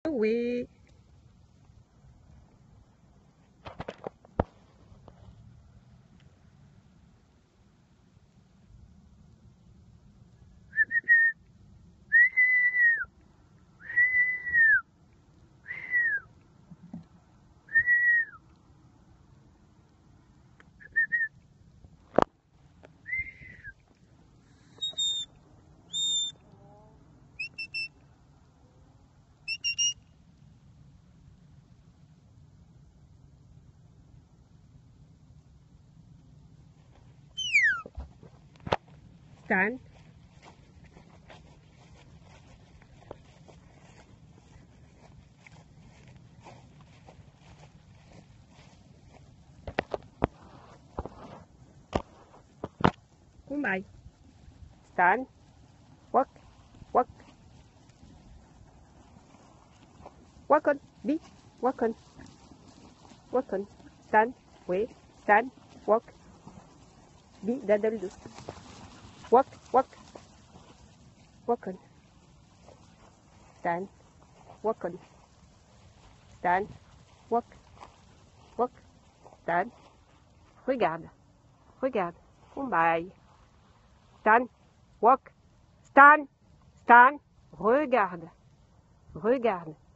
Oui. Stan. Kumai. Stan. Walk. Walk. Walk on. Be. Walk on. Walk on. Stand. Wait. Stand. Walk. Be. Dadal do. Walk. Walk. Walk on. Stand. Walk on. Stand. Walk. Walk. Stand. Regarde. Regarde. Kumai. Stand. Walk. Stand. Stand. Regarde. Regarde.